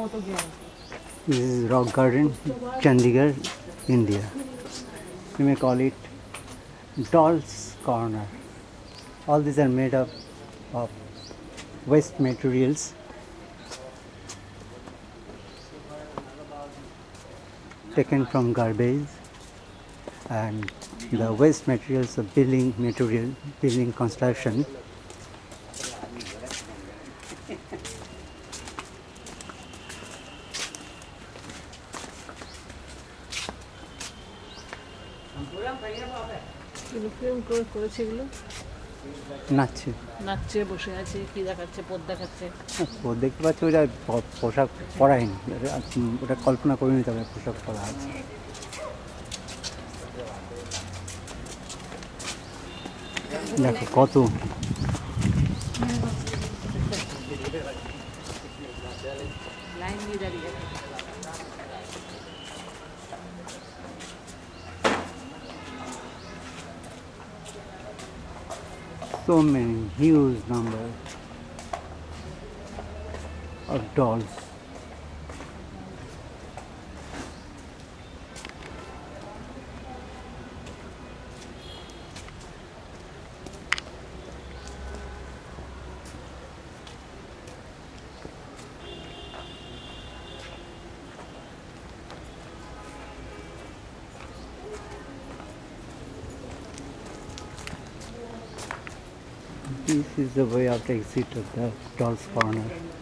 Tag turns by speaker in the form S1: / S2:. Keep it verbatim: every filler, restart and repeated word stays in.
S1: This is Rock Garden, Chandigarh, India. You may call it Doll's Corner. All these are made up of waste materials taken from garbage and the waste materials of building material, building construction. নাচছে
S2: নাচছে বসে আছে কি দেখাচ্ছে পদ দেখাচ্ছে
S1: ও দেখতে পাচ্ছি ওটা পোশাক পরায়নি ওটা কল্পনা করে নিতে হবে পোশাক পরা আছে দেখো কত
S2: লাইন দিয়ে দাঁড়িয়ে
S1: so many huge number of dolls. This is the way out exit of the Doll's Corner.